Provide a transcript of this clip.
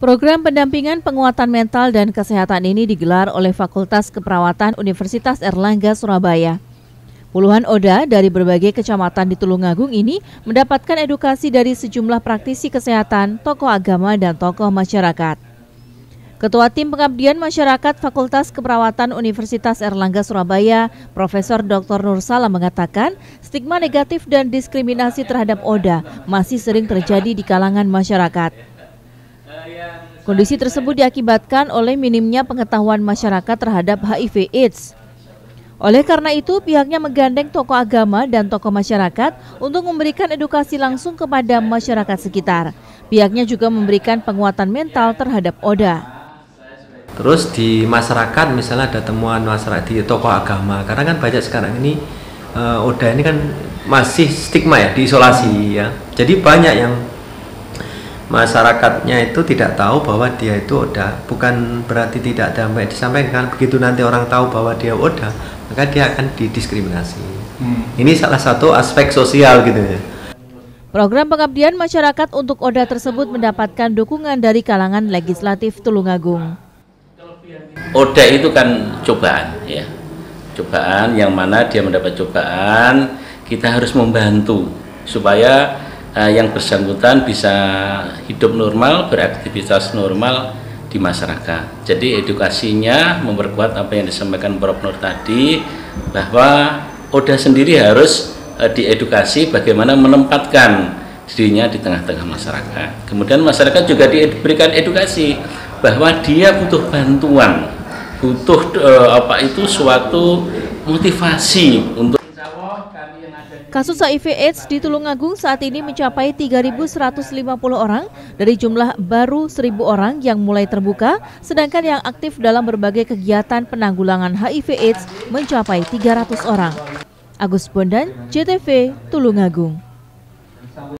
Program pendampingan penguatan mental dan kesehatan ini digelar oleh Fakultas Keperawatan Universitas Airlangga Surabaya. Puluhan ODA dari berbagai kecamatan di Tulungagung ini mendapatkan edukasi dari sejumlah praktisi kesehatan, tokoh agama, dan tokoh masyarakat. Ketua Tim Pengabdian Masyarakat Fakultas Keperawatan Universitas Airlangga Surabaya, Profesor Dr. Nur Salam mengatakan, stigma negatif dan diskriminasi terhadap ODA masih sering terjadi di kalangan masyarakat. Kondisi tersebut diakibatkan oleh minimnya pengetahuan masyarakat terhadap HIV/AIDS. Oleh karena itu, pihaknya menggandeng tokoh agama dan tokoh masyarakat untuk memberikan edukasi langsung kepada masyarakat sekitar. Pihaknya juga memberikan penguatan mental terhadap ODA. Terus di masyarakat, misalnya ada temuan masyarakat di tokoh agama, karena kan banyak sekarang ini ODA ini kan masih stigma ya, diisolasi ya. Jadi banyak yang masyarakatnya itu tidak tahu bahwa dia itu ODA, bukan berarti tidak ada disampaikan. Begitu nanti orang tahu bahwa dia ODA, maka dia akan didiskriminasi. Ini salah satu aspek sosial gitu ya. Program pengabdian masyarakat untuk ODA tersebut mendapatkan dukungan dari kalangan legislatif Tulungagung. ODA itu kan cobaan ya, cobaan yang mana dia mendapat cobaan, kita harus membantu supaya yang bersangkutan bisa hidup normal, beraktivitas normal di masyarakat. Jadi edukasinya memperkuat apa yang disampaikan Prof. Nur tadi, bahwa ODA sendiri harus diedukasi bagaimana menempatkan dirinya di tengah-tengah masyarakat. Kemudian masyarakat juga diberikan edukasi bahwa dia butuh bantuan, butuh suatu motivasi untuk. Kasus HIV/AIDS di Tulungagung saat ini mencapai 3.150 orang dari jumlah baru 1.000 orang yang mulai terbuka, sedangkan yang aktif dalam berbagai kegiatan penanggulangan HIV/AIDS mencapai 300 orang. Agus Bondan, JTV, Tulungagung.